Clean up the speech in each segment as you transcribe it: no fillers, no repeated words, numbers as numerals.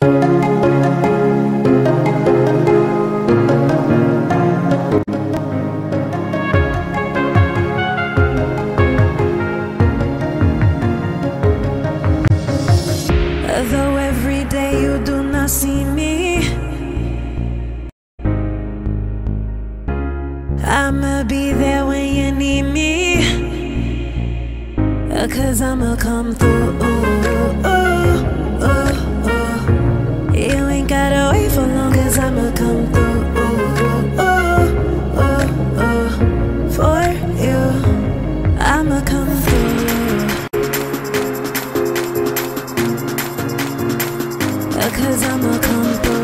Though every day you do not see me, I'ma be there when you need me, 'cause I'ma come through. You ain't gotta wait for long, 'cause I'ma come through for you. I'ma come through, 'cause I'ma come through.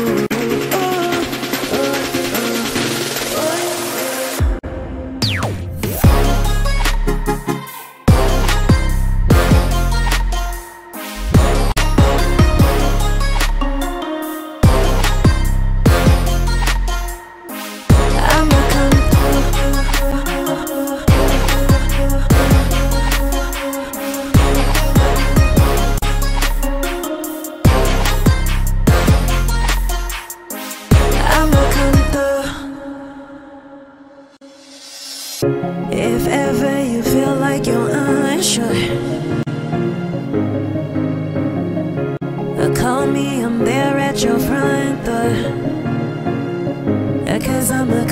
If ever you feel like you're unsure, call me, I'm there at your front door, 'cause I'ma